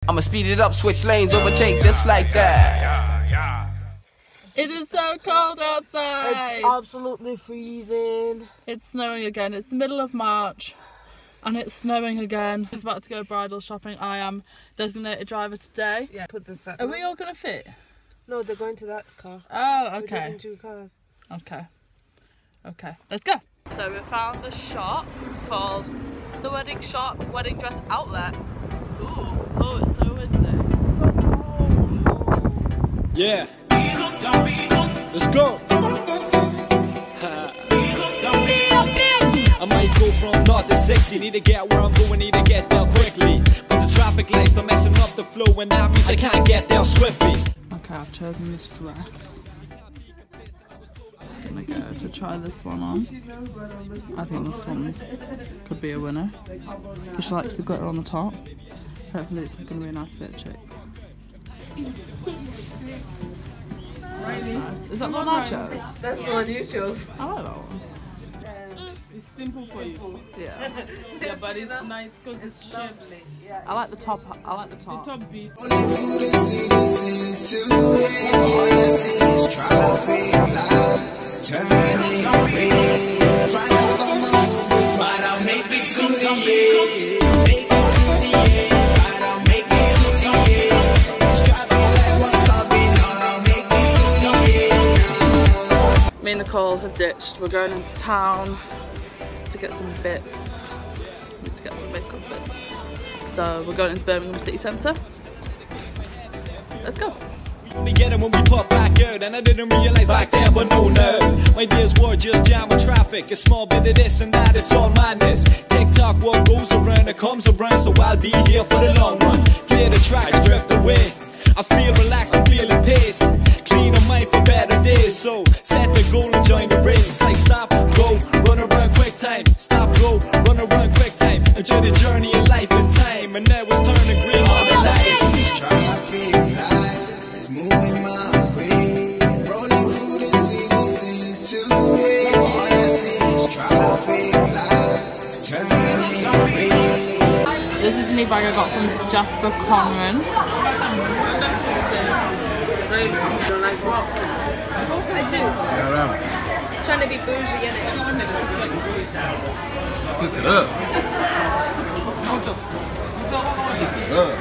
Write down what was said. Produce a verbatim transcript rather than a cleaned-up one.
I'ma speed it up, switch lanes, overtake just like that. It is so cold outside. It's absolutely freezing. It's snowing again. It's the middle of March and it's snowing again. Just about to go bridal shopping. I am designated driver today. Yeah, put this up. Are we all gonna fit? No, they're going to that car. Oh, okay. We're doing two cars. Okay. Okay, let's go. So we found the shop. It's called The Wedding Shop Wedding Dress Outlet. Ooh, oh, it's so windy. Yeah. Let's go. I might go from north to sixty. Need to get where I'm going, need to get there quickly. But the traffic lights are messing up the flow, and that means I can't get there swiftly. Okay, I've chosen this dress. I'm gonna go to try this one on. I think this one could be a winner. Because she likes the glitter on the top. Hopefully it's gonna be a nice fit chick. That's nice. Is that the one I chose? That's the one you chose. I like that one. It's simple for you. Yeah. Yeah, but it's nice because it's shaped. Yeah. I like the top. I like the top. The top bit. Me and Nicole have ditched. We're going into town to get some bits. Need to get some makeup bits. So we're going into Birmingham City Centre. Let's go. We only get it when we pop back out, and I didn't realize back then, but no, no. My days were just jam with traffic. A small bit of this and that, it's all madness. TikTok, what goes around, it comes around, so I'll be here for the long run. Clear the track, I drift away. I feel relaxed, I'm feeling paced. Clean on mind for better days, so set the goal and join the race. It's like stop, go, run around quick time. Stop, go, run around quick time. Enjoy the journey of life and time, and now it's turning green on the lights. Traffic lights moving my way, rolling through the city since two a.m. All I see is traffic lights turning green. This is the new bag I got from Jasper Conran. Don't like rock. I do. Yeah, trying to be bougie, innit? Cook it up. Cook it up.